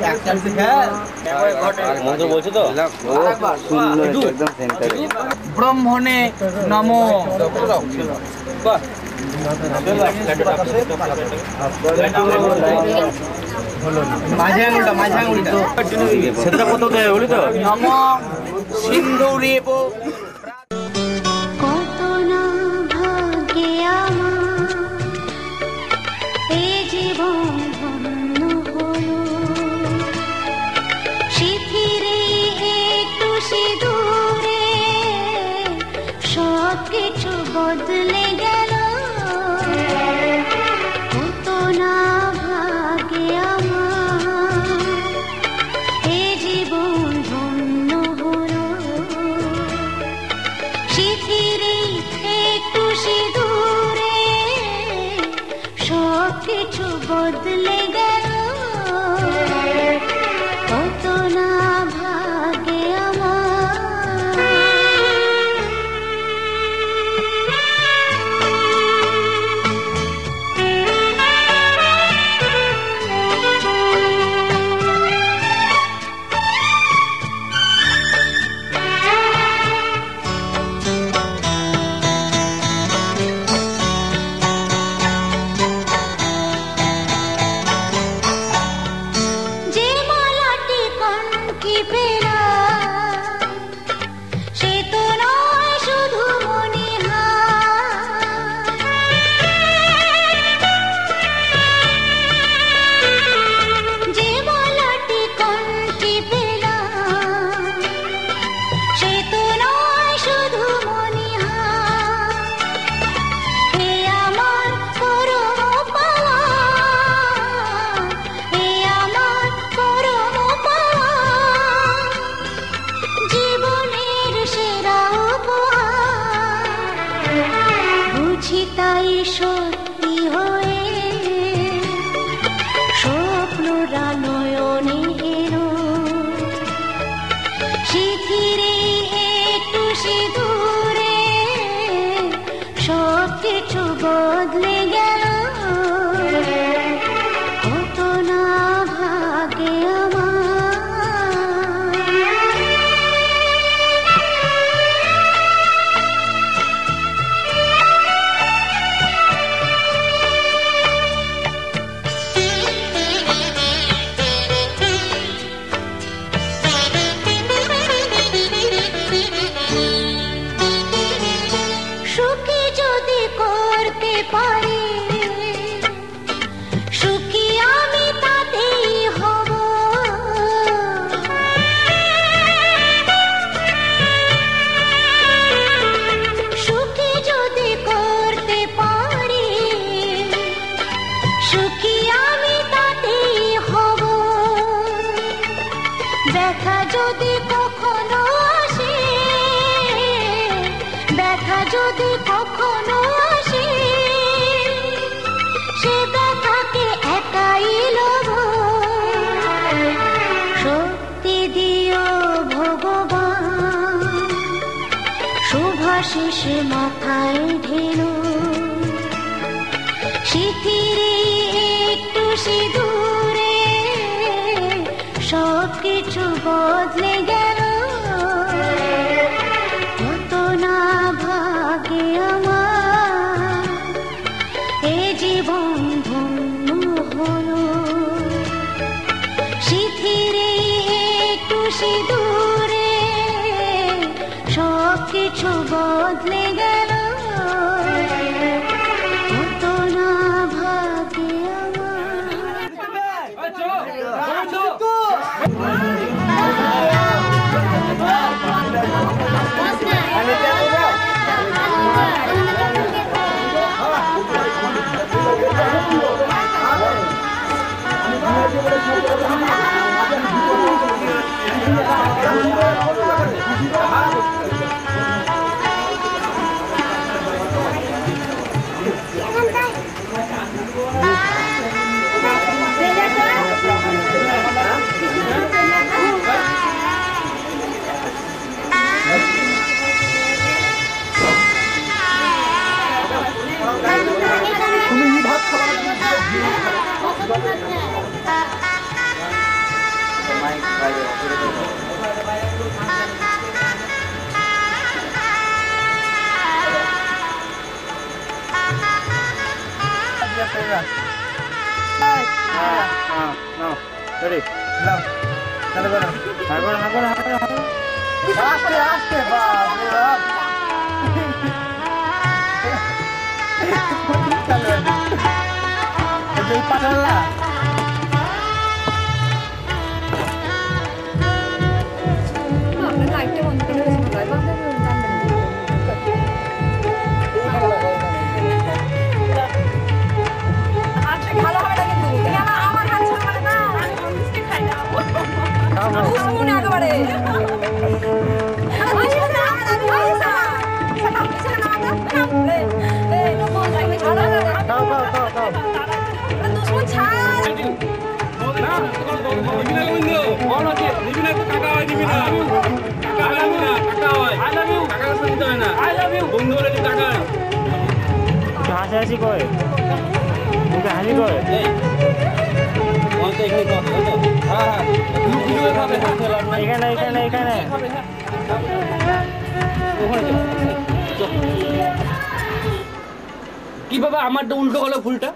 মন্ত্র বলছো তো? ব্রহ্মণে নমো। মাঝে আঙুলটা সেটা কোথাও দেয় বলি তো? নম সিন্ধুরেব। কত না ভাগ্যে আমার এই জীবন ধন্য হলো, শিথিরে একটু সিঁদুরে সব কিছু বদলে গেল। কত না ভাগ্যে আমার এই জীবন ধন্য হলো, শিথিরে একটু সিঁদুরে সব কিছু বদলে গেল। কত না ভাগ্যে যে মালাটি কণ্ঠে পেলাম সে তো নয় শুধু মণিহার। যে মালাটি কণ্ঠে পেলাম সে তো নয় শুধু মণিহার। এ আমার পরম পাওয়া, এ আমার পরম পাওয়া, জীবনের সেরা উপহার। বুঝি তাই সত্যি হয়ে স্বপ্নরা নয়নে এলো, শিথিরে একটু সিঁদুরে সব কিছু বদলে গেল। কত না ভাগ্যে সুখী যদি করতে পারি, সুখী আমি তাতেই হব। সুখী যদি করতে পারি, সুখী আমি তাতেই হব। ব্যথা যদি কখনো আসে, ব্যথা যদি কখনো আসে, সে ব্যথাকে একাই লব। শক্তি দিও ভগবান, শুভাশিস মাথায় ঢেলো, শিথিরে একটু সিঁদুরে সব কিছু বদলে গেল। কত না ভাগ্যে আমার এ জীবন ধন্য হলো, শিথিরে একটু সিঁদুরে সব কিছু বদলে গেল। কত না ভাগ্যে তুমি ভাত খাবা? হাসাহাসি করে মুখে হাসি করে এখানে এখানে এখানে কি বাবা আমারটা উল্টো হলো ফুলটা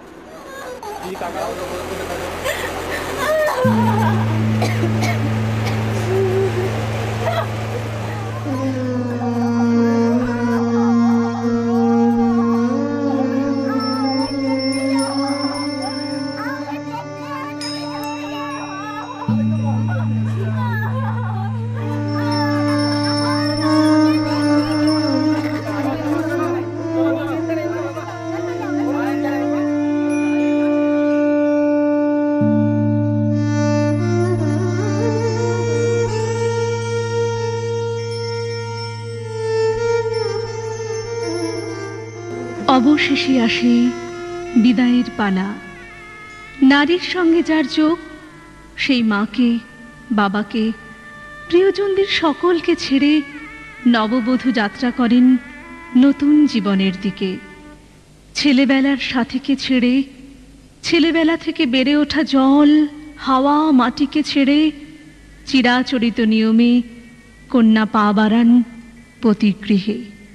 অবশেষে আসে বিদায়ের পালা। নারীর সঙ্গে যার যোগ, সেই মাকে, বাবাকে, প্রিয়জনদের সকলকে ছেড়ে নববধূ যাত্রা করেন নতুন জীবনের দিকে। ছেলেবেলার সাথীকে ছেড়ে, ছেলেবেলা থেকে বেড়ে ওঠা জল, হাওয়া, মাটিকে ছেড়ে চিরাচরিত নিয়মে কন্যা পা বাড়ান পতিগৃহে।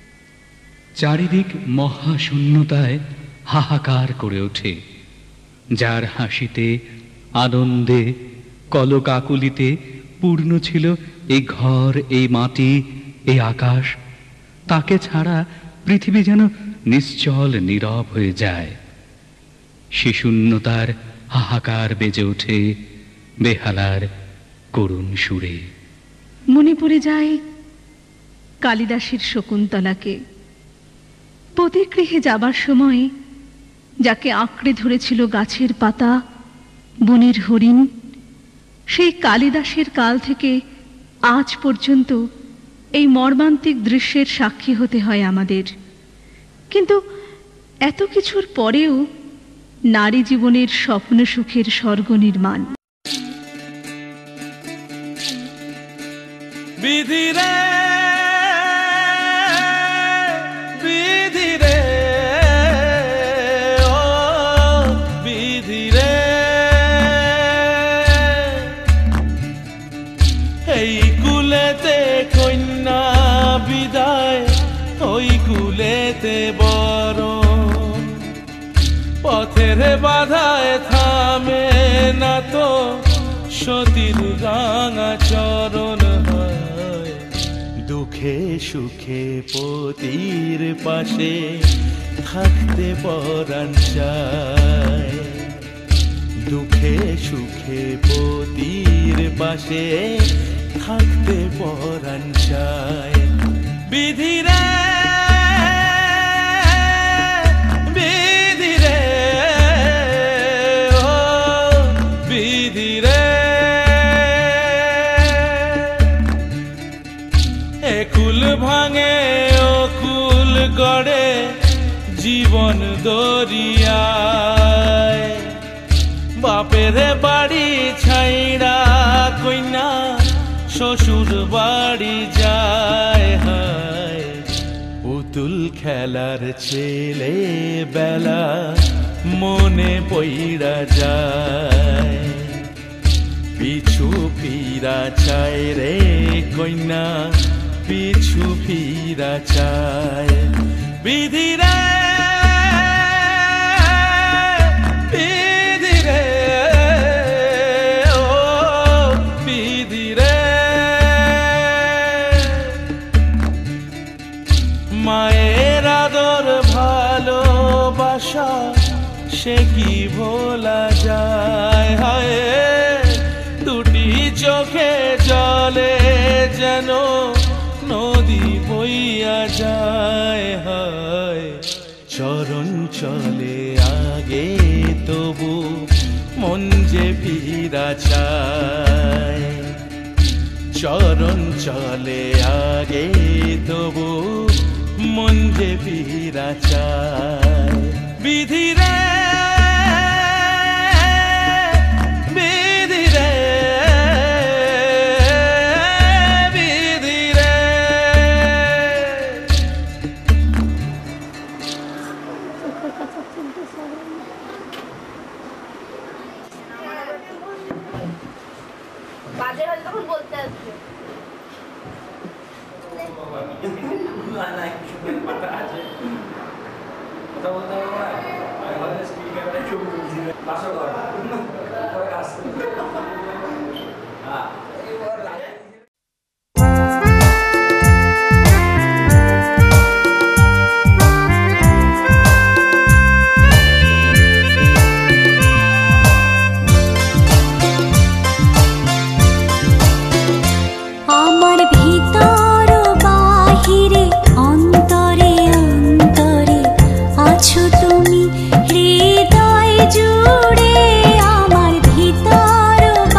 চারিদিক মহাশূন্যতায় হাহাকার করে ওঠে। যার হাসিতে, আনন্দে, কলকাকুলিতে পূর্ণ ছিল এই ঘর, এই মাটি, এই আকাশ, তাকে ছাড়া পৃথিবী যেন নিশ্চল নীরব হয়ে যায়। সে শূন্যতার হাহাকার বেজে ওঠে বেহালার করুণ সুরে। মনে পড়ে যায় কালিদাসের শকুন্তলাকে। পতিগৃহে যাবার সময় যাকে আঁকড়ে ধরেছিল গাছের পাতা, বনের হরিণ, সেই কালিদাসের কাল থেকে আজ পর্যন্ত এই মর্মান্তিক দৃশ্যের সাক্ষী হতে হয় আমাদের। কিন্তু এত কিছুর পরেও নারী জীবনের স্বপ্ন সুখের স্বর্গ নির্মাণ। বিধিরে বিধিরে ও বিধিরে, এই কুলেতে কন্যা বিদায়, ওই কুলেতে বরণ, পথের বাধায় থামে না তো সতীর রাঙা চরণ। দুঃখে সুখে পতির পাশে থাকতে পরাণ চায়, দুঃখে সুখে পতির পাশে থাকতে পরাণ চায়। বিধিরে বিধিরে ও বিধিরে, একুল ভাঙে অকুল গড়ে জীবন দরিয়ায়, বাপের বাড়ি ছাইড়া কইনা শ্বশুর বাড়ি যায়। হায় পুতুল খেলার ছেলে বেলা মনে পইড়া যায়, পিছু ফিরা চায় রে কন্যা পিছু ফিরা চায় বিধি রে বিধি রে ও বিধি রে মায়ের আদর ভালোবাসা সে কি ভোলা যায় হায় দুটি চোখে জলে যেন নদী বইয়া যায় হায় চরণ চলে আগে তবু মন যে ফিরা চায় চরণ চলে আগে তবু মন যে ফিরা চায় বিধি রে বিধি রে বিধি রে বাজে হলে তখন বলতে আসবে আমার ভিতর বাহিরে অন্তরে অন্তরে আছো তুমি হৃদয় জুড়ে আমার ভিতর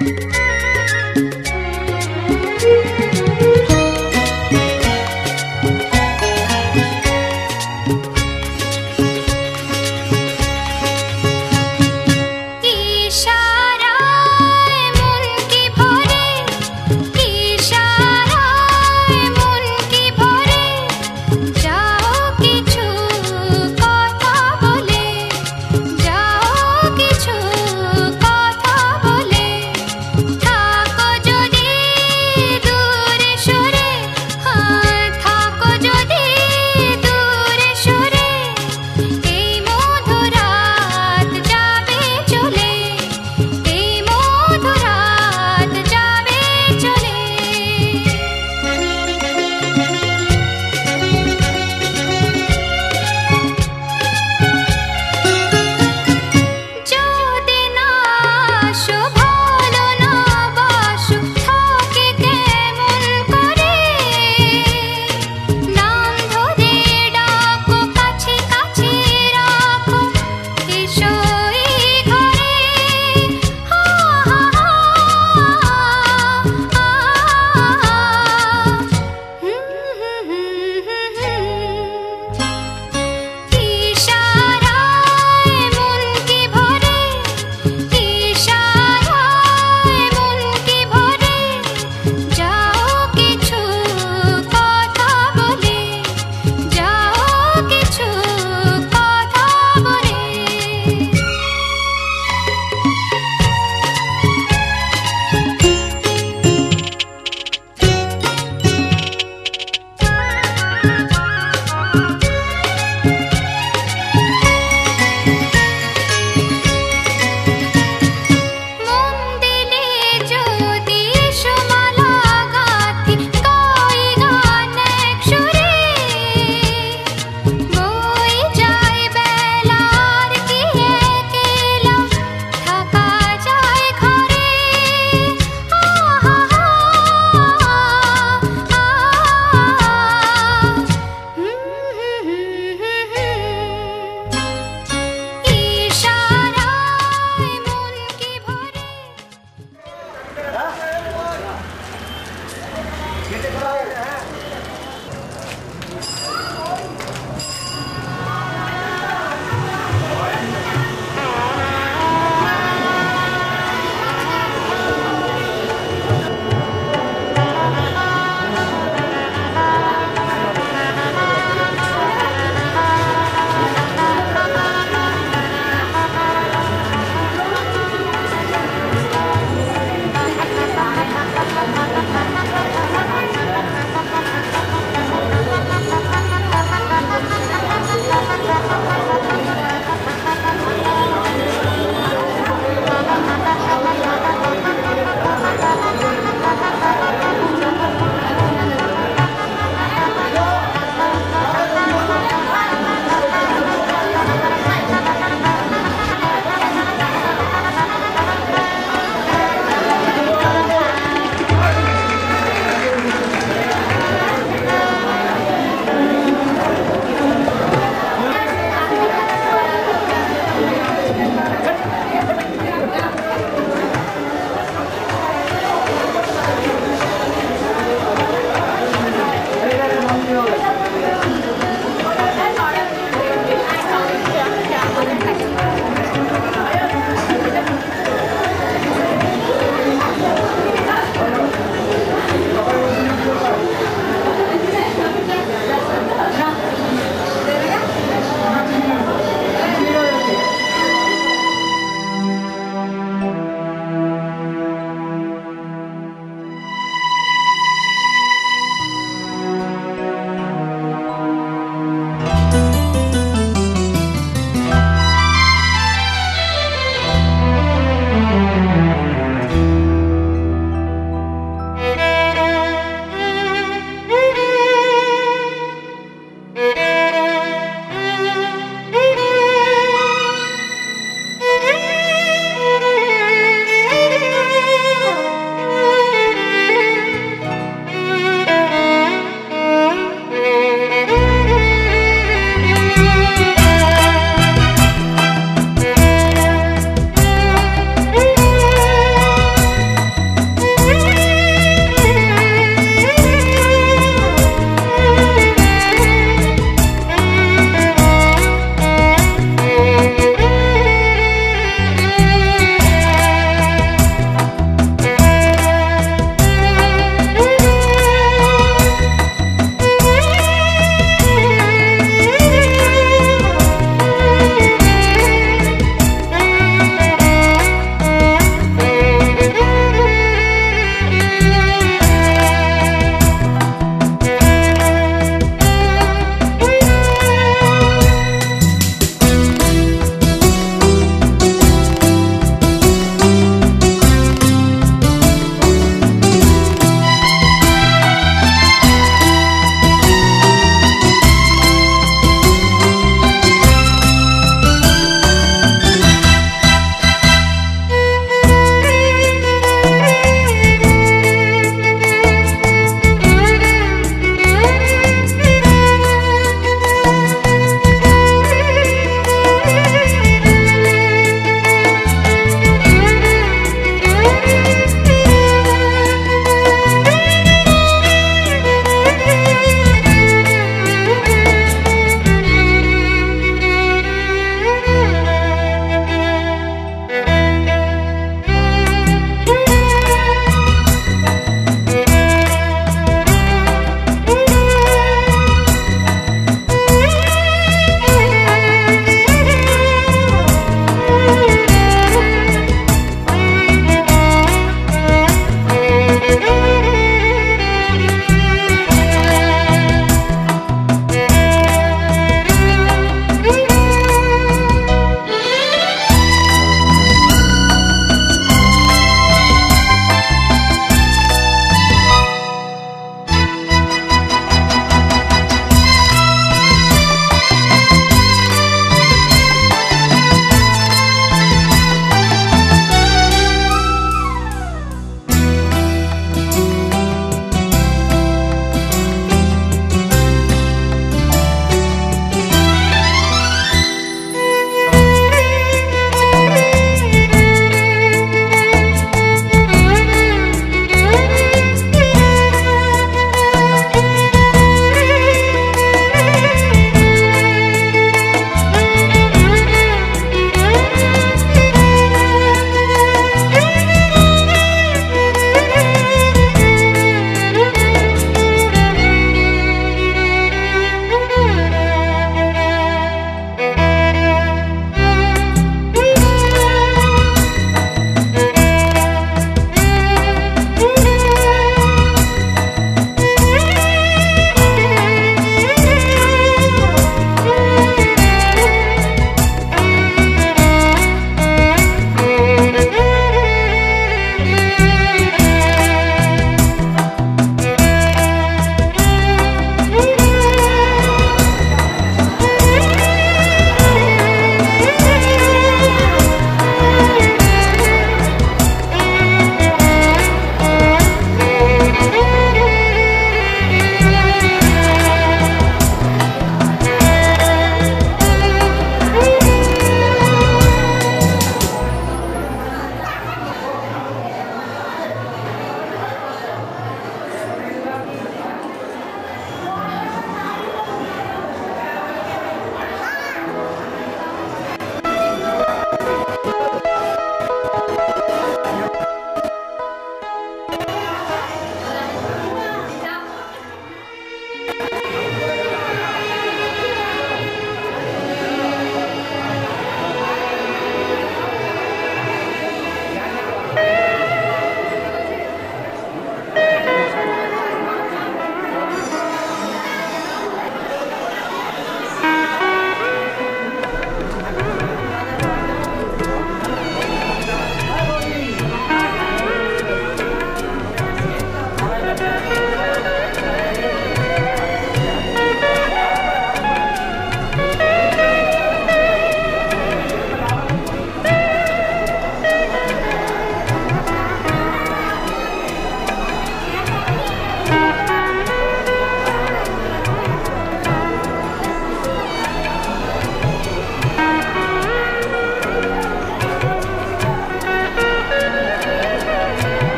ইশারায়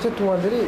আচ্ছা তোমাদেরই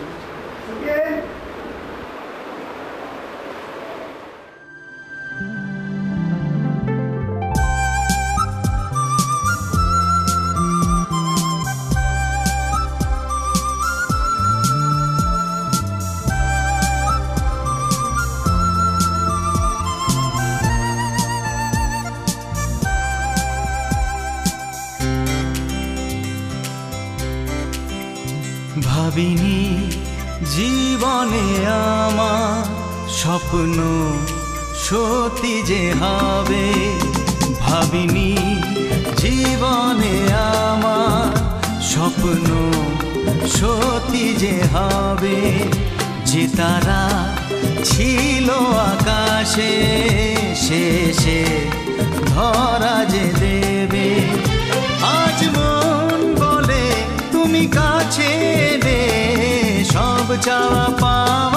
ভাবিনি জীবনে আমার স্বপ্ন সত্যি যে হবে, ভাবিনি জীবনে আমার স্বপ্ন সত্যি যে হবে, যে তারা ছিল আকাশে শেষে ধরা যে দেবে। আজ মন বলে তুমি কাছে এলে সব চাওয়া পাওয়া